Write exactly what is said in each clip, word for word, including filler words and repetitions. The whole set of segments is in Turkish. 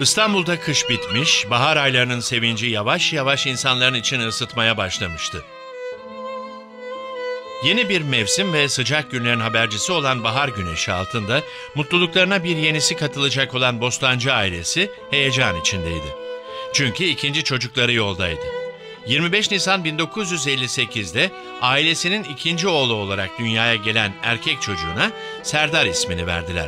İstanbul'da kış bitmiş, bahar aylarının sevinci yavaş yavaş insanların içini ısıtmaya başlamıştı. Yeni bir mevsim ve sıcak günlerin habercisi olan bahar güneşi altında mutluluklarına bir yenisi katılacak olan Bostancı ailesi heyecan içindeydi. Çünkü ikinci çocukları yoldaydı. yirmi beş Nisan bin dokuz yüz elli sekiz'de ailesinin ikinci oğlu olarak dünyaya gelen erkek çocuğuna Serdar ismini verdiler.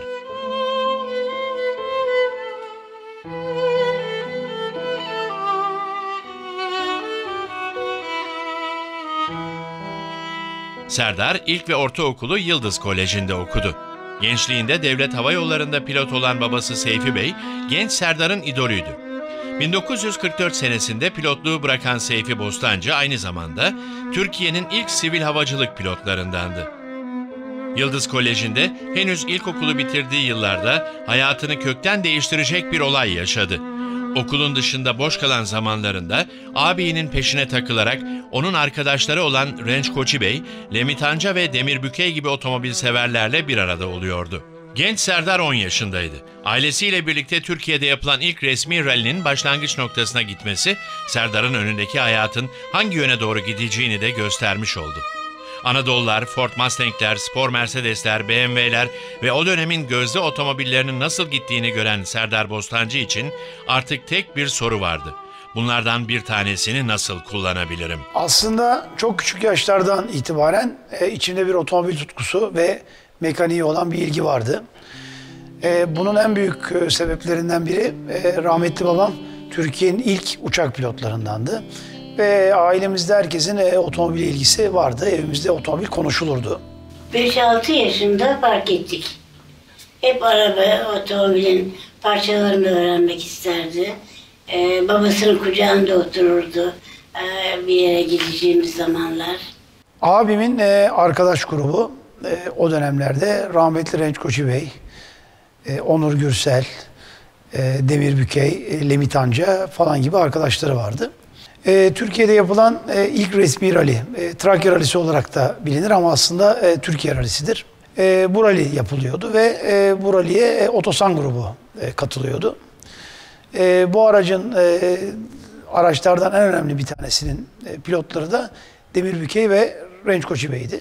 Serdar ilk ve ortaokulu Yıldız Koleji'nde okudu. Gençliğinde Devlet Hava Yolları'nda pilot olan babası Seyfi Bey, genç Serdar'ın idolüydü. bin dokuz yüz kırk dört senesinde pilotluğu bırakan Seyfi Bostancı aynı zamanda Türkiye'nin ilk sivil havacılık pilotlarındandı. Yıldız Koleji'nde henüz ilkokulu bitirdiği yıllarda hayatını kökten değiştirecek bir olay yaşadı. Okulun dışında boş kalan zamanlarında ağabeyinin peşine takılarak onun arkadaşları olan Renç Koçi Bey, Lemitanca ve Demir Bükey gibi otomobil severlerle bir arada oluyordu. Genç Serdar on yaşındaydı. Ailesiyle birlikte Türkiye'de yapılan ilk resmi rallinin başlangıç noktasına gitmesi, Serdar'ın önündeki hayatın hangi yöne doğru gideceğini de göstermiş oldu. Anadolular, Ford Mustang'ler, spor Mercedes'ler, B M W'ler ve o dönemin gözde otomobillerinin nasıl gittiğini gören Serdar Bostancı için artık tek bir soru vardı. Bunlardan bir tanesini nasıl kullanabilirim? Aslında çok küçük yaşlardan itibaren e, içinde bir otomobil tutkusu ve mekaniği olan bir ilgi vardı. E, bunun en büyük e, sebeplerinden biri e, rahmetli babam Türkiye'nin ilk uçak pilotlarındandı. Ve ailemizde herkesin e, otomobil ilgisi vardı. Evimizde otomobil konuşulurdu. beş altı yaşında fark ettik. Hep araba, otomobilin parçalarını öğrenmek isterdi. Ee, babasının kucağında otururdu ee, bir yere gideceğimiz zamanlar. Abimin e, arkadaş grubu e, o dönemlerde rahmetli Renç Koçi Bey, e, Onur Gürsel, e, Demir Bükey, e, Lemitanca falan gibi arkadaşları vardı. E, Türkiye'de yapılan e, ilk resmi rally, e, Trakya Rallisi olarak da bilinir ama aslında e, Türkiye Rallisi'dir. E, bu rally yapılıyordu ve e, bu rally'e e, Otosan grubu e, katılıyordu. E, bu aracın e, araçlardan en önemli bir tanesinin e, pilotları da Demir Bükey ve Renç Koçi Bey'di.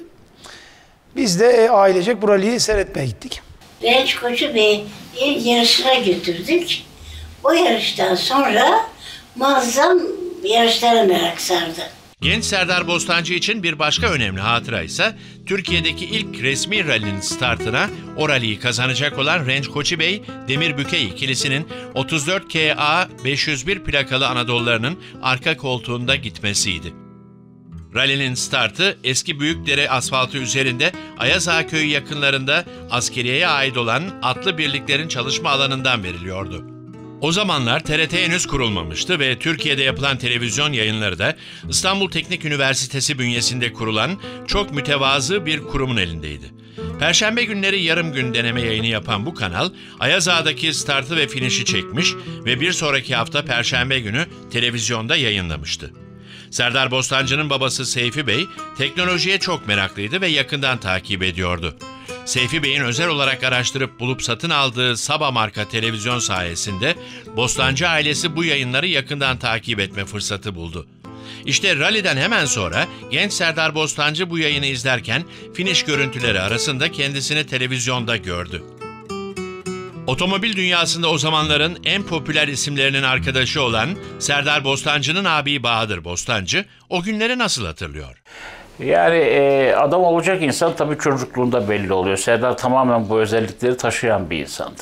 Biz de e, ailecek bu rally'yi seyretmeye gittik. Renç Koçi Bey yarışına götürdük. O yarıştan sonra muazzam yarışlara merak sardı. Genç Serdar Bostancı için bir başka önemli hatıra ise Türkiye'deki ilk resmi rallinin startına o rally'yi kazanacak olan Renç Koçi Bey, Demir Bükey ikilisinin otuz dört K A beş yüz bir plakalı Anadolularının arka koltuğunda gitmesiydi. Rally'nin startı eski Büyükdere asfaltı üzerinde Ayazağa köyü yakınlarında askeriyeye ait olan atlı birliklerin çalışma alanından veriliyordu. O zamanlar T R T henüz kurulmamıştı ve Türkiye'de yapılan televizyon yayınları da İstanbul Teknik Üniversitesi bünyesinde kurulan çok mütevazı bir kurumun elindeydi. Perşembe günleri yarım gün deneme yayını yapan bu kanal, Ayazağa'daki startı ve finişi çekmiş ve bir sonraki hafta Perşembe günü televizyonda yayınlamıştı. Serdar Bostancı'nın babası Seyfi Bey, teknolojiye çok meraklıydı ve yakından takip ediyordu. Seyfi Bey'in özel olarak araştırıp bulup satın aldığı Saba marka televizyon sayesinde Bostancı ailesi bu yayınları yakından takip etme fırsatı buldu. İşte ralliden hemen sonra genç Serdar Bostancı bu yayını izlerken finish görüntüleri arasında kendisini televizyonda gördü. Otomobil dünyasında o zamanların en popüler isimlerinin arkadaşı olan Serdar Bostancı'nın abi Bahadır Bostancı o günleri nasıl hatırlıyor? Yani e, adam olacak insan tabii çocukluğunda belli oluyor. Serdar tamamen bu özellikleri taşıyan bir insandı.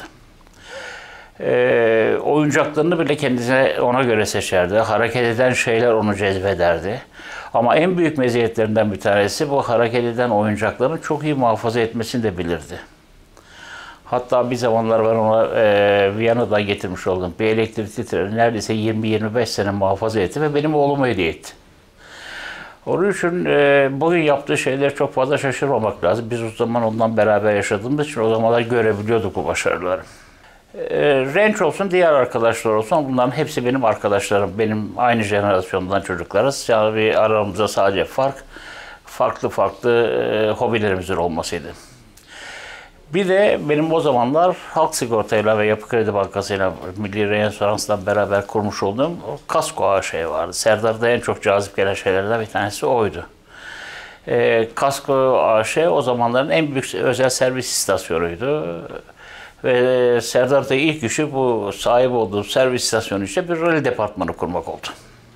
E, oyuncaklarını bile kendisine ona göre seçerdi. Hareket eden şeyler onu cezbederdi. Ama en büyük meziyetlerinden bir tanesi bu hareket eden oyuncaklarını çok iyi muhafaza etmesini de bilirdi. Hatta bir zamanlar ben ona e, Viyana'dan getirmiş oldum. Bir elektrikli treni neredeyse yirmi yirmi beş sene muhafaza etti ve benim oğluma hediye etti. Onun için e, bugün yaptığı şeyler çok fazla şaşırmamak lazım. Biz o zaman ondan beraber yaşadığımız için o zamanlar görebiliyorduk bu başarıları. E, Renç olsun, diğer arkadaşlar olsun, bunların hepsi benim arkadaşlarım. Benim aynı jenerasyondan çocuklarız. Yani bir aramızda sadece fark, farklı farklı e, hobilerimizin olmasıydı. Bir de benim o zamanlar Halk Sigorta'yla ve Yapı Kredi Bankası'yla Milli Reinsurance'la beraber kurmuş olduğum Kasko A Ş vardı. Serdar'da en çok cazip gelen şeylerden bir tanesi oydu. E, Kasko A Ş o zamanların en büyük özel servis istasyonuydu. Ve Serdar'da ilk işi bu sahip olduğum servis istasyonu işte bir rally departmanı kurmak oldu.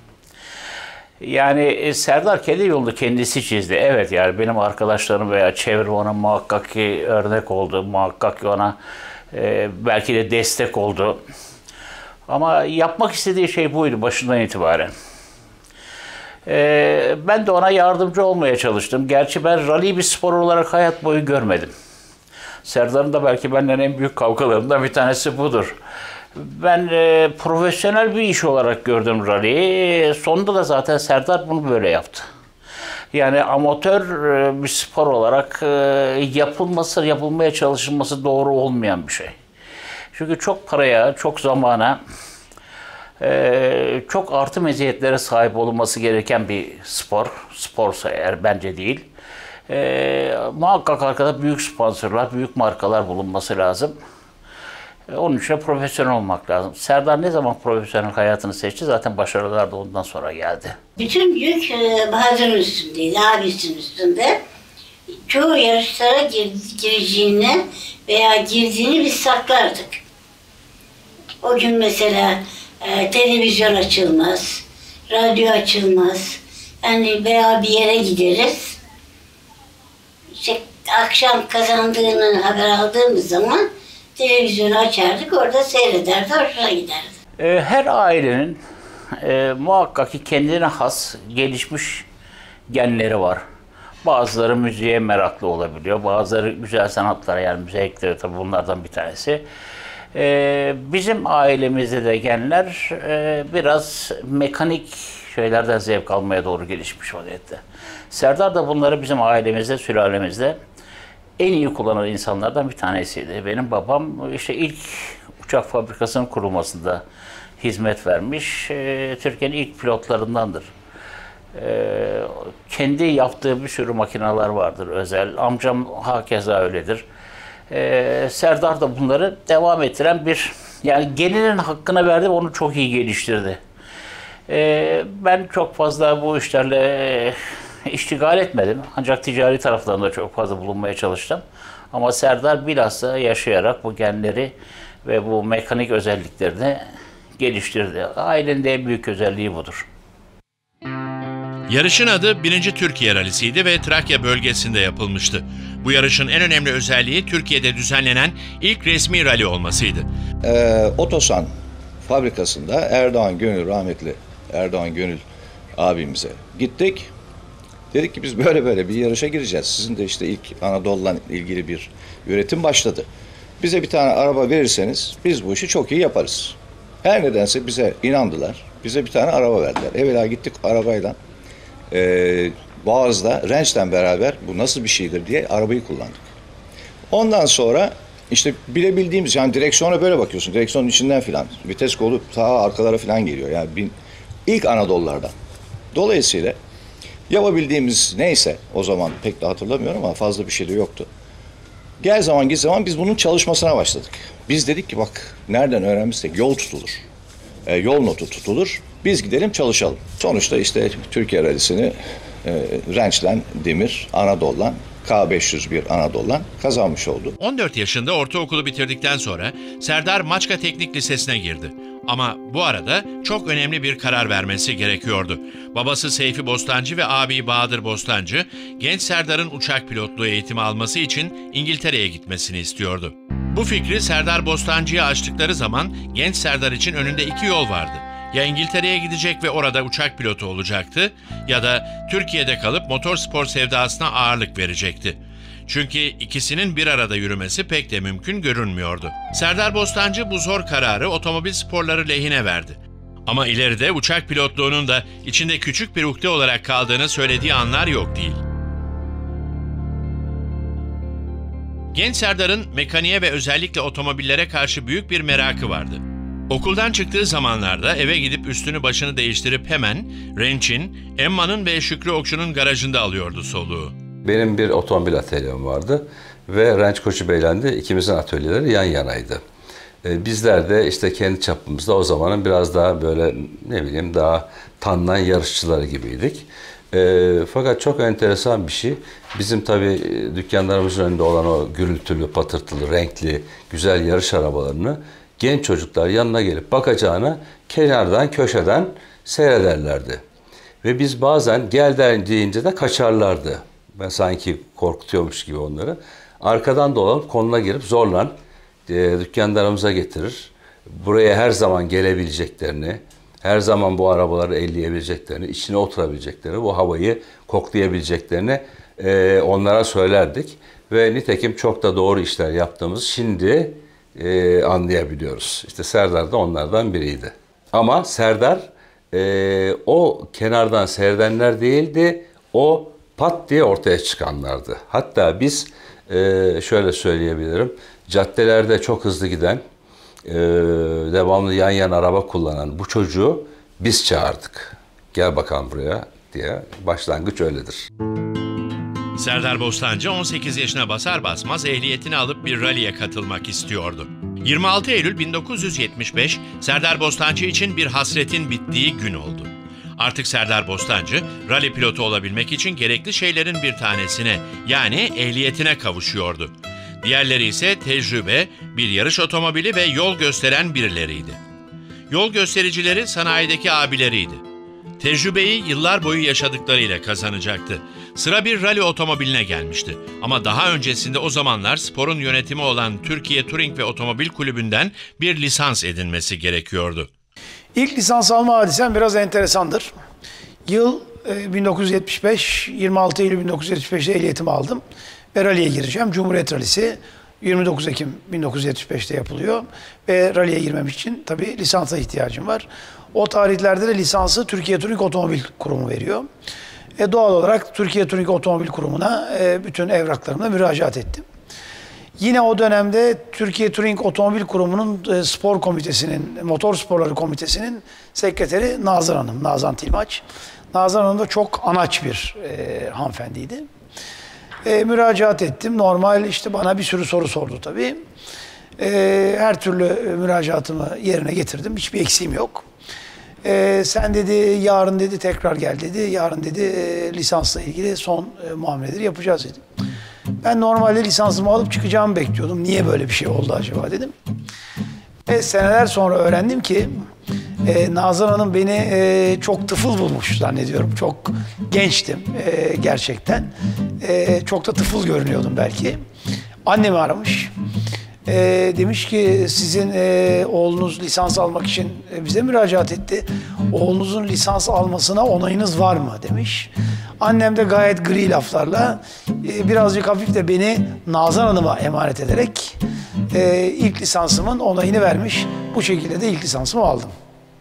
Yani Serdar kendi yolunu kendisi çizdi. Evet, yani benim arkadaşlarım veya çevre ona muhakkak ki örnek oldu. Muhakkak ki ona e, belki de destek oldu. Ama yapmak istediği şey buydu başından itibaren. E, ben de ona yardımcı olmaya çalıştım. Gerçi ben rally'yi bir spor olarak hayat boyu görmedim. Serdar'ın da belki benden en büyük kavgalarından bir tanesi budur. Ben e, profesyonel bir iş olarak gördüm rally'yi. Sonunda da zaten Serdar bunu böyle yaptı. Yani amatör e, bir spor olarak e, yapılması, yapılmaya çalışılması doğru olmayan bir şey. Çünkü çok paraya, çok zamana, e, çok artı meziyetlere sahip olunması gereken bir spor. Sporsa eğer, bence değil. E, muhakkak arkada büyük sponsorlar, büyük markalar bulunması lazım. Onun için profesyonel olmak lazım. Serdar ne zaman profesyonel hayatını seçti? Zaten başarılar da ondan sonra geldi. Bütün yük e, Bahadır'ın üstündeydi, abisinin üstünde. Çoğu yarışlara gir, gireceğini veya girdiğini biz saklardık. O gün mesela e, televizyon açılmaz, radyo açılmaz. Yani veya bir yere gideriz. İşte akşam kazandığını haber aldığımız zaman televizyonu açardık, orada seyrederdi, hoşuna giderdi. Her ailenin e, muhakkak ki kendine has gelişmiş genleri var. Bazıları müziğe meraklı olabiliyor, bazıları güzel sanatlara, yani zevkleri tabii bunlardan bir tanesi. E, bizim ailemizde de genler e, biraz mekanik şeylerden zevk almaya doğru gelişmiş vaziyette. Serdar da bunları bizim ailemizde, sülalemizde en iyi kullanan insanlardan bir tanesiydi. Benim babam işte ilk uçak fabrikasının kurulmasında hizmet vermiş. E, Türkiye'nin ilk pilotlarındandır. E, kendi yaptığı bir sürü makineler vardır özel. Amcam hakeza öyledir. E, Serdar da bunları devam ettiren bir, yani geninin hakkına verdi, onu çok iyi geliştirdi. E, ben çok fazla bu işlerle iştigal etmedim. Ancak ticari taraflarında çok fazla bulunmaya çalıştım. Ama Serdar bilhassa yaşayarak bu genleri ve bu mekanik özelliklerini geliştirdi. Ailenin de en büyük özelliği budur. Yarışın adı birinci Türkiye Rally'siydi ve Trakya bölgesinde yapılmıştı. Bu yarışın en önemli özelliği Türkiye'de düzenlenen ilk resmi rally olmasıydı. Ee, Otosan fabrikasında Erdoğan Gönül, rahmetli Erdoğan Gönül abimize gittik. Dedik ki biz böyle böyle bir yarışa gireceğiz. Sizin de işte ilk Anadolu'la ilgili bir üretim başladı. Bize bir tane araba verirseniz biz bu işi çok iyi yaparız. Her nedense bize inandılar. Bize bir tane araba verdiler. Evvela gittik arabayla e, Boğaz'da Ranch'ten beraber bu nasıl bir şeydir diye arabayı kullandık. Ondan sonra işte bilebildiğimiz, yani direksiyona böyle bakıyorsun. Direksiyonun içinden filan vites kolu ta arkalara filan geliyor. Yani bin, ilk Anadolu'lardan. Dolayısıyla yapabildiğimiz neyse, o zaman pek de hatırlamıyorum ama fazla bir şey de yoktu. Gel zaman git zaman biz bunun çalışmasına başladık. Biz dedik ki bak nereden öğrenmişsek yol tutulur. E, yol notu tutulur. Biz gidelim çalışalım. Sonuçta işte Türkiye Rally'sini e, Ranch'len Demir, Anadolu'dan K beş yüz bir Anadolu'dan kazanmış oldu. on dört yaşında ortaokulu bitirdikten sonra Serdar Maçka Teknik Lisesi'ne girdi. Ama bu arada çok önemli bir karar vermesi gerekiyordu. Babası Seyfi Bostancı ve abi Bahadır Bostancı, genç Serdar'ın uçak pilotluğu eğitimi alması için İngiltere'ye gitmesini istiyordu. Bu fikri Serdar Bostancı'ya açtıkları zaman genç Serdar için önünde iki yol vardı. Ya İngiltere'ye gidecek ve orada uçak pilotu olacaktı ya da Türkiye'de kalıp motorspor sevdasına ağırlık verecekti. Çünkü ikisinin bir arada yürümesi pek de mümkün görünmüyordu. Serdar Bostancı bu zor kararı otomobil sporları lehine verdi. Ama ileride uçak pilotluğunun da içinde küçük bir ukde olarak kaldığını söylediği anlar yok değil. Genç Serdar'ın mekaniğe ve özellikle otomobillere karşı büyük bir merakı vardı. Okuldan çıktığı zamanlarda eve gidip üstünü başını değiştirip hemen Ranch'in, Emma'nın ve Şükrü Okçu'nun garajında alıyordu soluğu. Benim bir otomobil atölyem vardı. ve Renç Koçu Bey'le de ikimizin atölyeleri yan yanaydı. E, bizler de işte kendi çapımızda o zamanın biraz daha böyle ne bileyim daha tanınan yarışçıları gibiydik. E, fakat çok enteresan bir şey. Bizim tabii dükkanlarımızın önünde olan o gürültülü, patırtılı, renkli, güzel yarış arabalarını genç çocuklar yanına gelip bakacağına kenardan, köşeden seyrederlerdi. Ve biz bazen gel deyince de kaçarlardı. Ben sanki korkutuyormuş gibi onları. Arkadan dolanıp koluna girip zorla e, dükkanlarımıza getirir. Buraya her zaman gelebileceklerini, her zaman bu arabaları elleyebileceklerini, içine oturabileceklerini, bu havayı koklayabileceklerini e, onlara söylerdik. Ve nitekim çok da doğru işler yaptığımızı şimdi e, anlayabiliyoruz. İşte Serdar da onlardan biriydi. Ama Serdar e, o kenardan seyredenler değildi, o pat diye ortaya çıkanlardı. Hatta biz e, şöyle söyleyebilirim, caddelerde çok hızlı giden, e, devamlı yan yana araba kullanan bu çocuğu biz çağırdık. Gel bakalım buraya diye. Başlangıç öyledir. Serdar Bostancı on sekiz yaşına basar basmaz ehliyetini alıp bir ralliye katılmak istiyordu. yirmi altı Eylül bin dokuz yüz yetmiş beş Serdar Bostancı için bir hasretin bittiği gün oldu. Artık Serdar Bostancı, rally pilotu olabilmek için gerekli şeylerin bir tanesine, yani ehliyetine kavuşuyordu. Diğerleri ise tecrübe, bir yarış otomobili ve yol gösteren birileriydi. Yol göstericileri sanayideki abileriydi. Tecrübeyi yıllar boyu yaşadıklarıyla kazanacaktı. Sıra bir rally otomobiline gelmişti. Ama daha öncesinde o zamanlar sporun yönetimi olan Türkiye Touring ve Otomobil Kulübü'nden bir lisans edinmesi gerekiyordu. İlk lisans alma hadisem biraz enteresandır. Yıl bin dokuz yüz yetmiş beş, yirmi altı Eylül bin dokuz yüz yetmiş beşte ehliyetimi aldım. Ve rally'e gireceğim. Cumhuriyet Rallisi yirmi dokuz Ekim bin dokuz yüz yetmiş beşte yapılıyor. Ve rally'e girmem için tabii lisansa ihtiyacım var. O tarihlerde de lisansı Türkiye Touring Otomobil Kurumu veriyor. E doğal olarak Türkiye Touring Otomobil Kurumu'na e, bütün evraklarımla müracaat ettim. Yine o dönemde Türkiye Touring Otomobil Kurumu'nun e, spor komitesinin, motor sporları komitesinin sekreteri Nazan Hanım, Nazan Tilmaç. Nazan Hanım da çok anaç bir e, hanımefendiydi. E, müracaat ettim. Normal işte bana bir sürü soru sordu tabii. E, her türlü müracaatımı yerine getirdim. Hiçbir eksiğim yok. E, sen dedi yarın dedi tekrar gel dedi. Yarın dedi e, lisansla ilgili son e, muameleleri yapacağız dedi. Ben normalde lisansımı alıp çıkacağımı bekliyordum. Niye böyle bir şey oldu acaba dedim. Ve seneler sonra öğrendim ki e, Nazan Hanım beni e, çok tıfıl bulmuş zannediyorum. Çok gençtim e, gerçekten. E, çok da tıfıl görünüyordum belki. Annemi aramış. E, demiş ki sizin e, oğlunuz lisans almak için e, bize müracaat etti. Oğlunuzun lisans almasına onayınız var mı demiş. Annem de gayet gri laflarla e, birazcık hafif de beni Nazan Hanım'a emanet ederek e, ilk lisansımın onayını vermiş. Bu şekilde de ilk lisansımı aldım.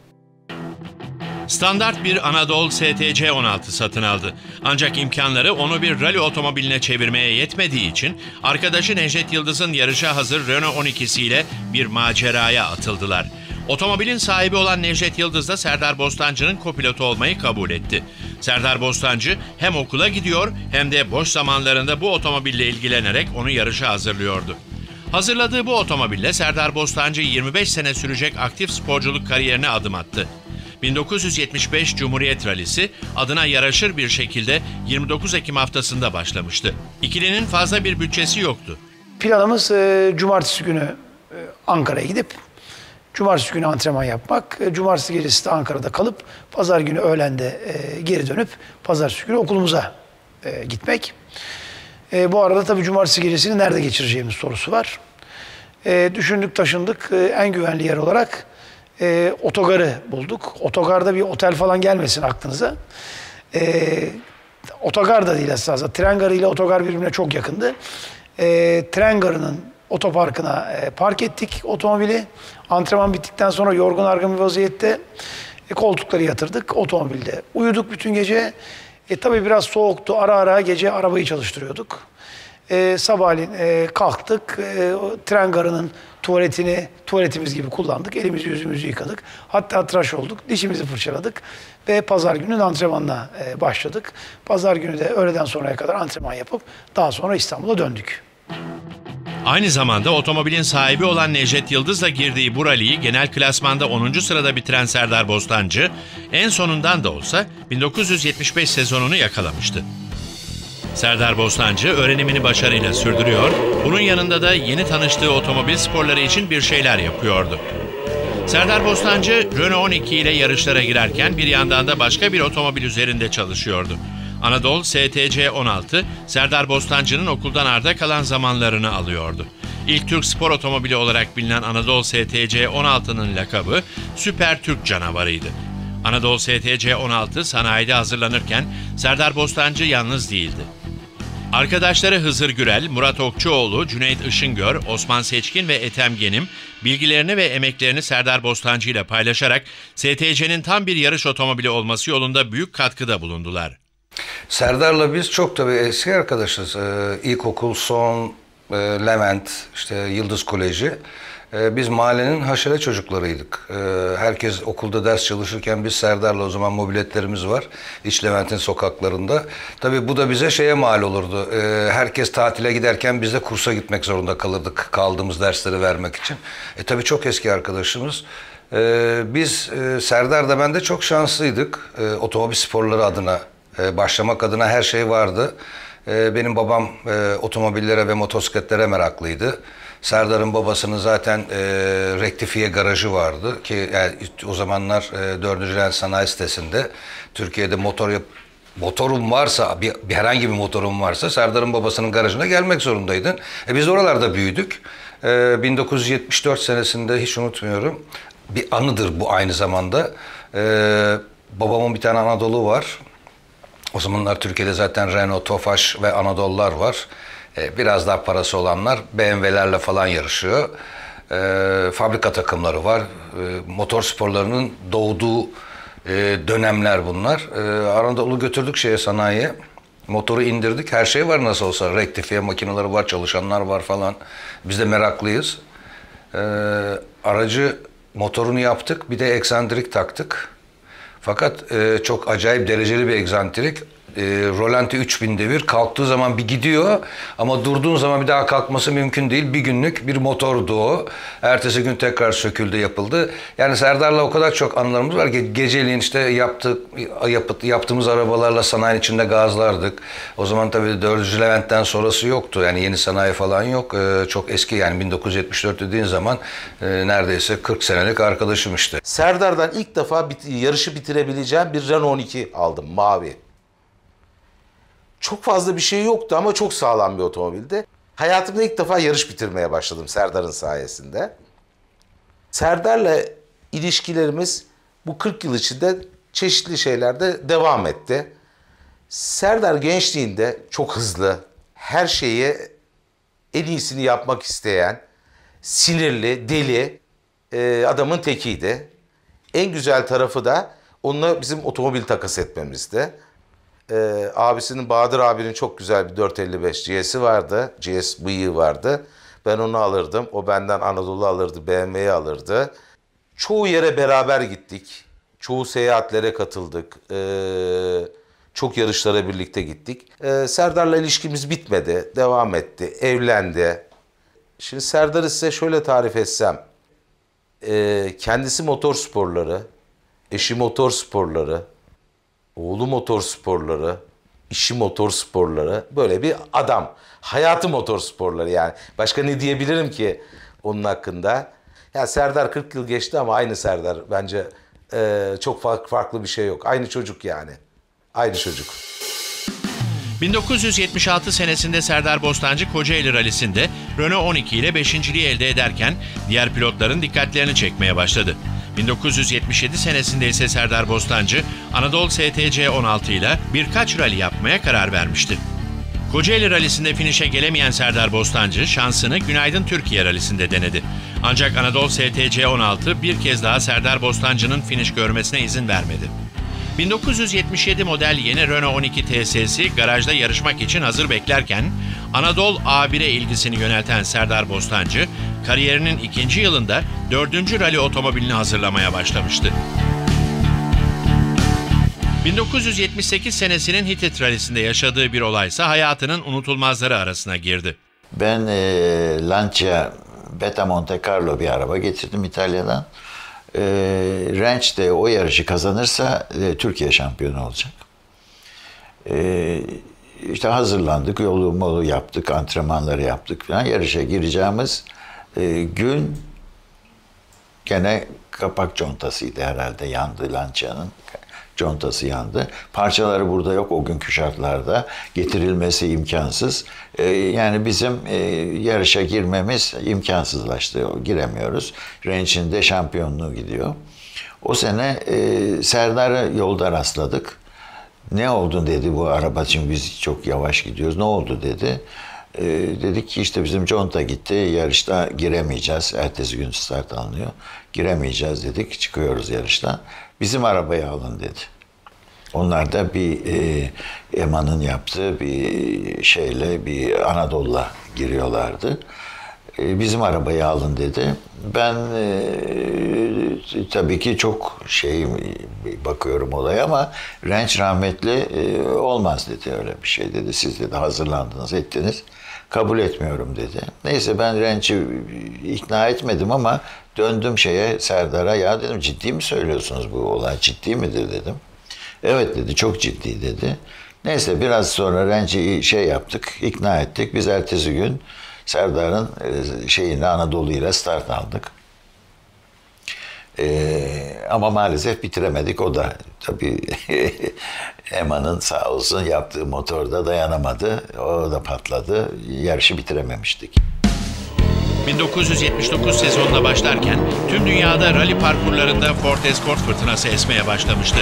Standart bir Anadolu S T C on altı satın aldı. Ancak imkanları onu bir rally otomobiline çevirmeye yetmediği için arkadaşı Necdet Yıldız'ın yarışa hazır Renault on ikisiyle bir maceraya atıldılar. Otomobilin sahibi olan Necdet Yıldız da Serdar Bostancı'nın kopilotu olmayı kabul etti. Serdar Bostancı hem okula gidiyor hem de boş zamanlarında bu otomobille ilgilenerek onu yarışa hazırlıyordu. Hazırladığı bu otomobille Serdar Bostancı yirmi beş sene sürecek aktif sporculuk kariyerine adım attı. bin dokuz yüz yetmiş beş Cumhuriyet Rallisi adına yaraşır bir şekilde yirmi dokuz Ekim haftasında başlamıştı. İkilinin fazla bir bütçesi yoktu. Planımız e, cumartesi günü e, Ankara'ya gidip cumartesi günü antrenman yapmak. E, cumartesi gecesi de Ankara'da kalıp pazar günü öğlende e, geri dönüp pazartesi günü okulumuza e, gitmek. E, bu arada tabii cumartesi gecesini nerede geçireceğimiz sorusu var. E, düşündük taşındık. E, en güvenli yer olarak E, otogarı bulduk. Otogarda bir otel falan gelmesin aklınıza. E, otogar da değil aslında. Tren garı ile otogar birbirine çok yakındı. E, tren garının otoparkına e, park ettik otomobili. Antrenman bittikten sonra yorgun argın bir vaziyette e, koltukları yatırdık otomobilde. Uyuduk bütün gece. E, tabii biraz soğuktu. Ara ara gece arabayı çalıştırıyorduk. E, sabahleyin e, kalktık. E, tren garının tuvaletini tuvaletimiz gibi kullandık. Elimizi yüzümüzü yıkadık. Hatta tıraş olduk. Dişimizi fırçaladık. Ve pazar günü antrenmanla e, başladık. Pazar günü de öğleden sonraya kadar antrenman yapıp daha sonra İstanbul'a döndük. Aynı zamanda otomobilin sahibi olan Necdet Yıldız'la girdiği bu rally'yi genel klasmanda onuncu sırada bitiren Serdar Bostancı, en sonundan da olsa bin dokuz yüz yetmiş beş sezonunu yakalamıştı. Serdar Bostancı öğrenimini başarıyla sürdürüyor, bunun yanında da yeni tanıştığı otomobil sporları için bir şeyler yapıyordu. Serdar Bostancı, Renault on iki ile yarışlara girerken bir yandan da başka bir otomobil üzerinde çalışıyordu. Anadolu S T C on altı, Serdar Bostancı'nın okuldan arda kalan zamanlarını alıyordu. İlk Türk spor otomobili olarak bilinen Anadolu S T C on altının lakabı Süper Türk canavarıydı. Anadolu S T C on altı sanayide hazırlanırken Serdar Bostancı yalnız değildi. Arkadaşları Hızır Gürel, Murat Okçuoğlu, Cüneyt Işıngör, Osman Seçkin ve Ethem Genim bilgilerini ve emeklerini Serdar Bostancı ile paylaşarak S T C'nin tam bir yarış otomobili olması yolunda büyük katkıda bulundular. Serdar'la biz çok tabii eski arkadaşız. Ee, ilkokul son, e, Levent, işte Yıldız Koleji. Ee, biz mahallenin haşere çocuklarıydık. Ee, herkes okulda ders çalışırken biz Serdar'la, o zaman mobiletlerimiz var, İç Levent'in sokaklarında. Tabii bu da bize şeye mal olurdu. Ee, herkes tatile giderken biz de kursa gitmek zorunda kalırdık, kaldığımız dersleri vermek için. E tabii çok eski arkadaşımız. Ee, biz e, Serdar da ben de çok şanslıydık. E, otomobil sporları adına, e, başlamak adına her şey vardı. E, benim babam e, otomobillere ve motosikletlere meraklıydı. Serdar'ın babasının zaten e, rektifiye garajı vardı ki yani, o zamanlar e, dördüncü Ren Sanayi sitesinde Türkiye'de motor yap motorun varsa, bir, bir herhangi bir motorun varsa Serdar'ın babasının garajına gelmek zorundaydın. E, biz oralarda büyüdük. E, bin dokuz yüz yetmiş dört senesinde hiç unutmuyorum. Bir anıdır bu aynı zamanda. E, babamın bir tane Anadolu var. O zamanlar Türkiye'de zaten Renault, Tofaş ve Anadolu'lar var. Biraz daha parası olanlar B M W'lerle falan yarışıyor. E, fabrika takımları var. E, motor sporlarının doğduğu e, dönemler bunlar. E, Anadolu götürdük şeye, sanayiye. Motoru indirdik. Her şey var nasıl olsa. Rektifiye makineleri var, çalışanlar var falan. Biz de meraklıyız. E, aracı motorunu yaptık. Bir de eksantrik taktık. Fakat e, çok acayip dereceli bir eksantrik. E, Rolanti üç bin devir, kalktığı zaman bir gidiyor ama durduğun zaman bir daha kalkması mümkün değil. Bir günlük bir motordu o. Ertesi gün tekrar söküldü, yapıldı. Yani Serdar'la o kadar çok anılarımız var ki geceliğin işte yaptık, yap, yaptığımız arabalarla sanayinin içinde gazlardık. O zaman tabii dördüncü Levent'ten sonrası yoktu. Yani yeni sanayi falan yok. E, çok eski, yani bin dokuz yüz yetmiş dört dediğin zaman e, neredeyse kırk senelik arkadaşım işte. Serdar'dan ilk defa bit yarışı bitirebileceğim bir Renault on iki aldım, mavi. Çok fazla bir şey yoktu ama çok sağlam bir otomobildi. Hayatımda ilk defa yarış bitirmeye başladım Serdar'ın sayesinde. Serdar'la ilişkilerimiz bu kırk yıl içinde çeşitli şeylerde devam etti. Serdar gençliğinde çok hızlı, her şeyi en iyisini yapmak isteyen, sinirli, deli e, adamın tekiydi. En güzel tarafı da onunla bizim otomobil takas etmemizdi. Ee, abisinin, Bahadır abinin çok güzel bir dört elli beş G S'i vardı. G S bıyığı vardı. Ben onu alırdım. O benden Anadolu alırdı, B M W'yi alırdı. Çoğu yere beraber gittik. Çoğu seyahatlere katıldık. Ee, çok yarışlara birlikte gittik. Ee, Serdar'la ilişkimiz bitmedi. Devam etti. Evlendi. Şimdi Serdar'ı size şöyle tarif etsem. Ee, kendisi motor sporları, eşi motor sporları, oğlu motor sporları, işi motor sporları, böyle bir adam. Hayatı motor sporları yani. Başka ne diyebilirim ki onun hakkında? Ya Serdar kırk yıl geçti ama aynı Serdar. Bence e, çok farklı, farklı bir şey yok. Aynı çocuk yani. Aynı çocuk. bin dokuz yüz yetmiş altı senesinde Serdar Bostancı Kocaeli Rally'sinde Renault on iki ile beşinciliği elde ederken diğer pilotların dikkatlerini çekmeye başladı. bin dokuz yüz yetmiş yedi senesinde ise Serdar Bostancı Anadolu S T C on altı ile birkaç rally yapmaya karar vermişti. Kocaeli Rally'sinde finişe gelemeyen Serdar Bostancı şansını Günaydın Türkiye Rally'sinde denedi. Ancak Anadolu S T C on altı bir kez daha Serdar Bostancı'nın finiş görmesine izin vermedi. bin dokuz yüz yetmiş yedi model yeni Renault on iki T S'si garajda yarışmak için hazır beklerken Anadolu A bir'e ilgisini yönelten Serdar Bostancı kariyerinin ikinci yılında dördüncü rally otomobilini hazırlamaya başlamıştı. bin dokuz yüz yetmiş sekiz senesinin Hitit Rally'sinde yaşadığı bir olaysa hayatının unutulmazları arasına girdi. Ben e, Lancia Beta Monte Carlo bir araba getirdim İtalya'dan. E, Ranch de o yarışı kazanırsa e, Türkiye şampiyonu olacak. E, işte hazırlandık, yolu molu yaptık, antrenmanları yaptık falan. Yarışa gireceğimiz e, gün gene kapak contasıydı herhalde, yandı Lancia'nın. Contası yandı. Parçaları burada yok o günkü şartlarda. Getirilmesi imkansız. Ee, yani bizim e, yarışa girmemiz imkansızlaştı. Giremiyoruz. Ranch'in de şampiyonluğu gidiyor. O sene e, Serdar'ı yolda rastladık. Ne oldu dedi bu araba için, biz çok yavaş gidiyoruz. Ne oldu dedi. E, dedik ki işte bizim conta gitti. Yarışta giremeyeceğiz. Ertesi gün start alınıyor. Giremeyeceğiz dedik. Çıkıyoruz yarıştan. Bizim arabayı alın dedi. Onlar da bir e, Eman'ın yaptığı bir şeyle, bir Anadolu'la giriyorlardı. E, bizim arabayı alın dedi. Ben e, tabii ki çok şey bakıyorum olaya ama Ranch rahmetli e, olmaz dedi, öyle bir şey dedi. Siz dedi hazırlandınız, ettiniz. Kabul etmiyorum dedi. Neyse ben Ranch'i ikna etmedim ama döndüm şeye, Serdar'a, ya dedim ciddi mi söylüyorsunuz, bu olay ciddi midir dedim. Evet dedi, çok ciddi dedi. Neyse biraz sonra Ranch'i şey yaptık, ikna ettik. Biz ertesi gün Serdar'ın şeyini Anadolu'yla start aldık. Ee, ama maalesef bitiremedik. O da tabii Eman'ın sağ olsun yaptığı motorda dayanamadı. O da patladı. Yarışı bitirememiştik. bin dokuz yüz yetmiş dokuz sezonuna başlarken tüm dünyada rally parkurlarında Ford Escort fırtınası esmeye başlamıştı.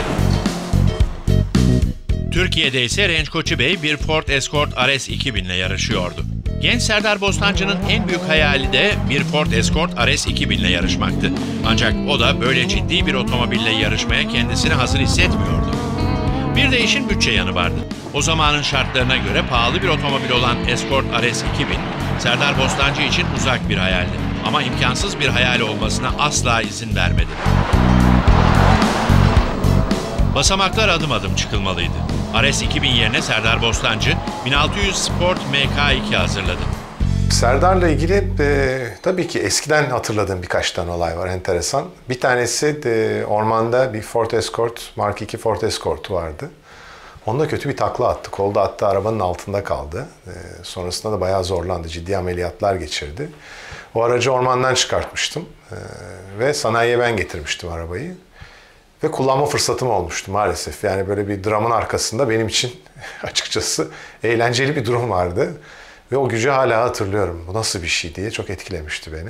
Türkiye'de ise Renç Koçi Bey bir Ford Escort R S iki bin ile yarışıyordu. Genç Serdar Bostancı'nın en büyük hayali de bir Ford Escort R S iki bin ile yarışmaktı. Ancak o da böyle ciddi bir otomobille yarışmaya kendisini hazır hissetmiyordu. Bir de işin bütçe yanı vardı. O zamanın şartlarına göre pahalı bir otomobil olan Escort R S iki bin, Serdar Bostancı için uzak bir hayaldi. Ama imkansız bir hayal olmasına asla izin vermedi. Basamaklar adım adım çıkılmalıydı. R S iki bin yerine Serdar Bostancı bin altı yüz Sport M K iki hazırladı. Serdar'la ilgili e, tabii ki eskiden hatırladığım birkaç tane olay var enteresan. Bir tanesi de ormanda bir Ford Escort, Mark iki Ford Escort vardı. Onda kötü bir takla attı. Kolda attı, arabanın altında kaldı. E, sonrasında da bayağı zorlandı. Ciddi ameliyatlar geçirdi. O aracı ormandan çıkartmıştım. E, ve sanayiye ben getirmiştim arabayı. Ve kullanma fırsatım olmuştu maalesef. Yani böyle bir dramın arkasında benim için açıkçası eğlenceli bir durum vardı. Ve o gücü hala hatırlıyorum. Bu nasıl bir şey diye çok etkilemişti beni.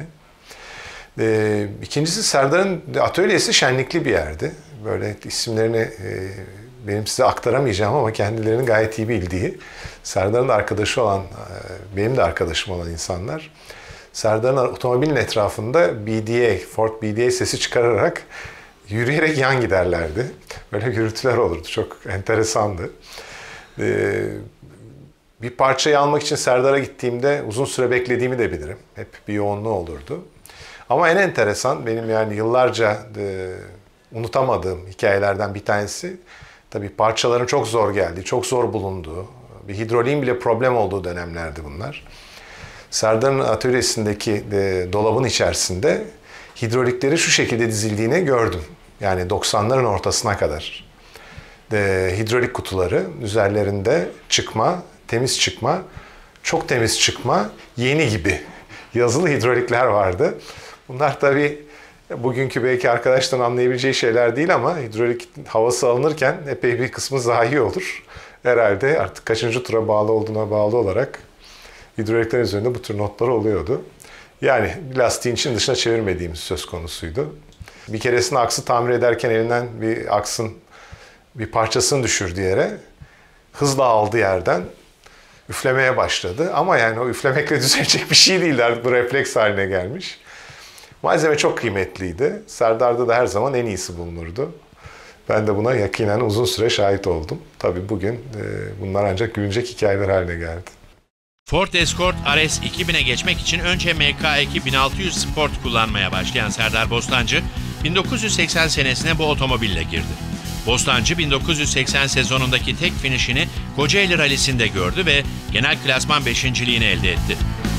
Ee, ikincisi Serdar'ın atölyesi şenlikli bir yerdi. Böyle isimlerini e, benim size aktaramayacağım ama kendilerinin gayet iyi bildiği, Serdar'ın arkadaşı olan, e, benim de arkadaşım olan insanlar, Serdar'ın otomobilin etrafında B D A, Ford B D A sesi çıkararak yürüyerek yan giderlerdi. Böyle gürültüler olurdu. Çok enteresandı. Ee, bir parçayı almak için Serdar'a gittiğimde uzun süre beklediğimi de bilirim. Hep bir yoğunluğu olurdu. Ama en enteresan, benim yani yıllarca e, unutamadığım hikayelerden bir tanesi, tabii parçaların çok zor geldiği, çok zor bulunduğu, bir hidroliğin bile problem olduğu dönemlerdi bunlar. Serdar'ın atölyesindeki e, dolabın içerisinde hidrolikleri şu şekilde dizildiğini gördüm. Yani doksanların ortasına kadar. E, hidrolik kutuları üzerlerinde çıkma, temiz çıkma, çok temiz çıkma, yeni gibi yazılı hidrolikler vardı. Bunlar tabii bugünkü belki arkadaşların anlayabileceği şeyler değil ama hidrolik havası alınırken epey bir kısmı zayi olur. Herhalde artık kaçıncı tura bağlı olduğuna bağlı olarak hidroliklerin üzerinde bu tür notlar oluyordu. Yani lastiğin için dışına çevirmediğimiz söz konusuydu. Bir keresinde aksı tamir ederken elinden bir aksın bir parçasını düşürdü yere. Hızla aldı yerden. Üflemeye başladı. Ama yani o üflemekle düzelecek bir şey değildi. Artık bu refleks haline gelmiş. Malzeme çok kıymetliydi. Serdar'da da her zaman en iyisi bulunurdu. Ben de buna yakinen uzun süre şahit oldum. Tabii bugün e, bunlar ancak gülünecek hikayeler haline geldi. Ford Escort R S iki bin'e geçmek için önce M K iki bin altı yüz Sport kullanmaya başlayan Serdar Bostancı, bin dokuz yüz seksen senesine bu otomobille girdi. Bostancı bin dokuz yüz seksen sezonundaki tek finişini Kocaeli Rally'sinde gördü ve genel klasman beşinciliğini elde etti.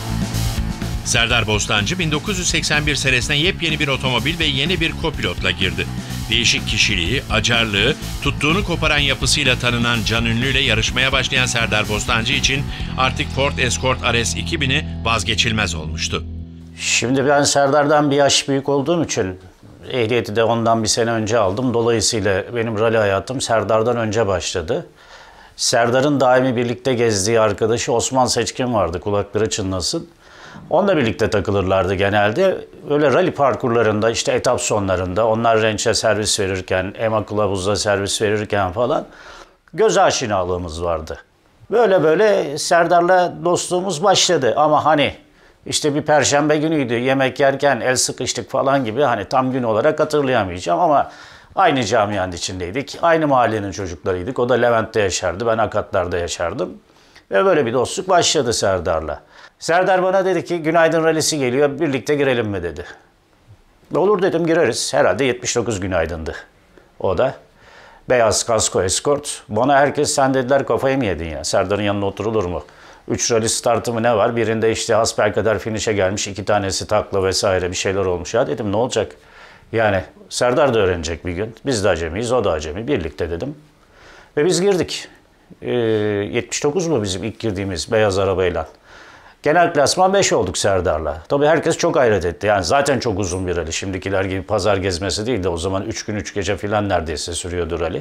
Serdar Bostancı bin dokuz yüz seksen bir senesine yepyeni bir otomobil ve yeni bir kopilotla girdi. Değişik kişiliği, acarlığı, tuttuğunu koparan yapısıyla tanınan Can Ünlü ile yarışmaya başlayan Serdar Bostancı için artık Ford Escort R S iki bini vazgeçilmez olmuştu. Şimdi ben Serdar'dan bir yaş büyük olduğum için ehliyeti de ondan bir sene önce aldım. Dolayısıyla benim rally hayatım Serdar'dan önce başladı. Serdar'ın daimi birlikte gezdiği arkadaşı Osman Seçkin vardı, kulakları çınlasın. Onunla birlikte takılırlardı genelde. Öyle rally parkurlarında, işte etap sonlarında, onlar Ranch'e servis verirken, Ema Kılavuz'a servis verirken falan göz aşinalığımız vardı. Böyle böyle Serdar'la dostluğumuz başladı ama hani işte bir perşembe günüydü, yemek yerken el sıkıştık falan gibi, hani tam gün olarak hatırlayamayacağım ama aynı camianın içindeydik. Aynı mahallenin çocuklarıydık. O da Levent'te yaşardı, ben Akatlar'da yaşardım. Ve böyle bir dostluk başladı Serdar'la. Serdar bana dedi ki günaydın rallisi geliyor, birlikte girelim mi dedi. Olur dedim, gireriz. Herhalde yetmiş dokuz günaydındı o da. Beyaz kasko Escort. Bana herkes sen dediler kafayı mı yedin ya? Serdar'ın yanına oturulur mu? Üç rally startı mı ne var? Birinde işte hasbelkader finish'e gelmiş, iki tanesi takla vesaire bir şeyler olmuş. Ya dedim ne olacak? Yani Serdar da öğrenecek bir gün. Biz de acemiyiz, o da acemi. Birlikte dedim. Ve biz girdik. Ee, yetmiş dokuz mu bizim ilk girdiğimiz beyaz arabayla? Genel klasman beş olduk Serdar'la. Tabii herkes çok hayret etti. Yani zaten çok uzun bir rally. Şimdikiler gibi pazar gezmesi değil de o zaman üç gün üç gece falan neredeyse sürüyordu rally.